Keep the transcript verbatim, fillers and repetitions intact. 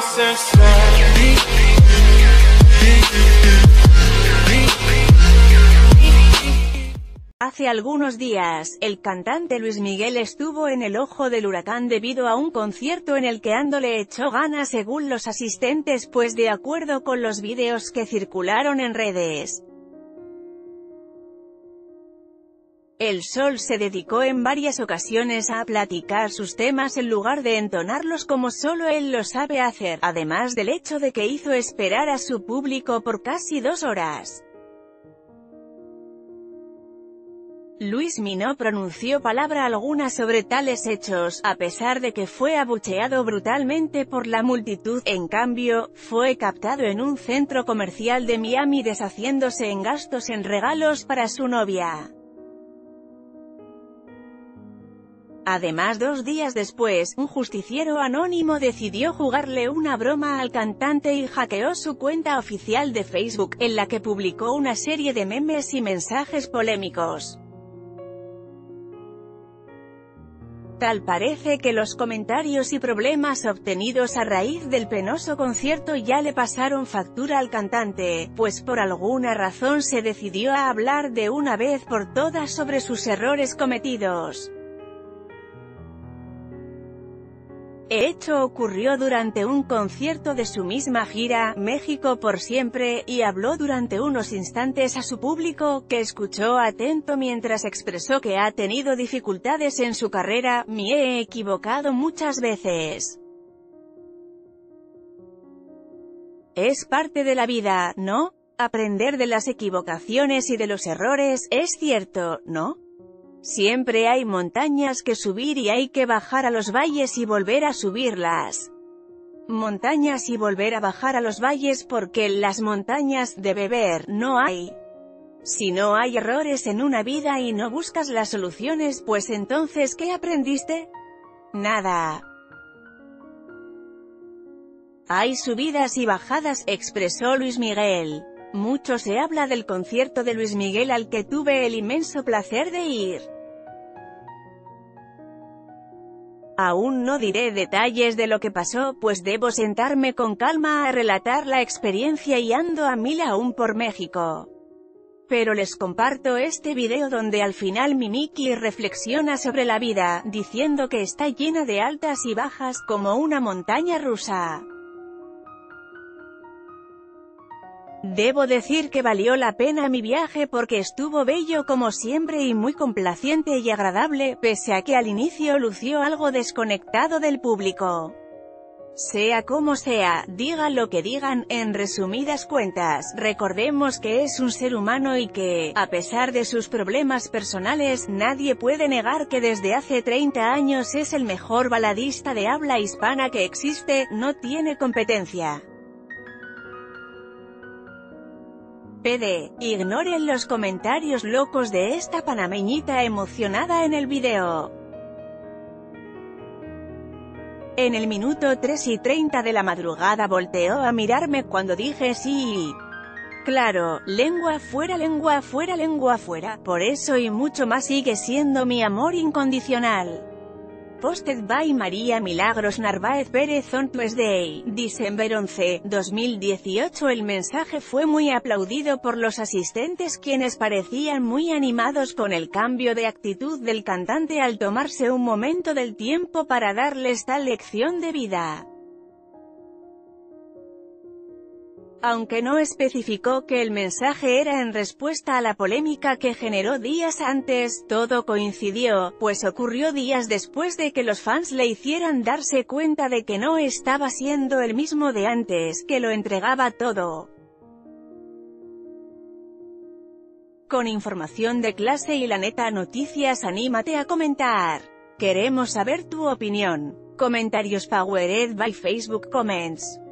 Hace algunos días, el cantante Luis Miguel estuvo en el ojo del huracán debido a un concierto en el que Ando le echó ganas según los asistentes, pues de acuerdo con los vídeos que circularon en redes, el Sol se dedicó en varias ocasiones a platicar sus temas en lugar de entonarlos como solo él lo sabe hacer, además del hecho de que hizo esperar a su público por casi dos horas. Luismi no pronunció palabra alguna sobre tales hechos, a pesar de que fue abucheado brutalmente por la multitud. En cambio, fue captado en un centro comercial de Miami deshaciéndose en gastos en regalos para su novia. Además, dos días después, un justiciero anónimo decidió jugarle una broma al cantante y hackeó su cuenta oficial de Facebook, en la que publicó una serie de memes y mensajes polémicos. Tal parece que los comentarios y problemas obtenidos a raíz del penoso concierto ya le pasaron factura al cantante, pues por alguna razón se decidió a hablar de una vez por todas sobre sus errores cometidos. El hecho ocurrió durante un concierto de su misma gira, México por siempre, y habló durante unos instantes a su público, que escuchó atento mientras expresó que ha tenido dificultades en su carrera. Me he equivocado muchas veces. Es parte de la vida, ¿no? Aprender de las equivocaciones y de los errores, es cierto, ¿no? Siempre hay montañas que subir y hay que bajar a los valles y volver a subirlas. Montañas y volver a bajar a los valles porque en las montañas de beber no hay. Si no hay errores en una vida y no buscas las soluciones, pues entonces ¿qué aprendiste? Nada. Hay subidas y bajadas, expresó Luis Miguel. Mucho se habla del concierto de Luis Miguel al que tuve el inmenso placer de ir. Aún no diré detalles de lo que pasó, pues debo sentarme con calma a relatar la experiencia y ando a mil aún por México. Pero les comparto este video donde al final mi Miki reflexiona sobre la vida, diciendo que está llena de altas y bajas, como una montaña rusa. Debo decir que valió la pena mi viaje porque estuvo bello como siempre y muy complaciente y agradable, pese a que al inicio lució algo desconectado del público. Sea como sea, digan lo que digan, en resumidas cuentas, recordemos que es un ser humano y que, a pesar de sus problemas personales, nadie puede negar que desde hace treinta años es el mejor baladista de habla hispana que existe, no tiene competencia. P D. Ignoren los comentarios locos de esta panameñita emocionada en el video. En el minuto tres y treinta de la madrugada volteó a mirarme cuando dije sí. Claro, lengua fuera, lengua fuera, lengua fuera. Por eso y mucho más sigue siendo mi amor incondicional. Posted by María Milagros Narváez Pérez on Tuesday, December once, dos mil dieciocho. El mensaje fue muy aplaudido por los asistentes, quienes parecían muy animados con el cambio de actitud del cantante al tomarse un momento del tiempo para darles tal lección de vida. Aunque no especificó que el mensaje era en respuesta a la polémica que generó días antes, todo coincidió, pues ocurrió días después de que los fans le hicieran darse cuenta de que no estaba siendo el mismo de antes, que lo entregaba todo. Con información de clase y La Neta Noticias, anímate a comentar. Queremos saber tu opinión. Comentarios powered by Facebook Comments.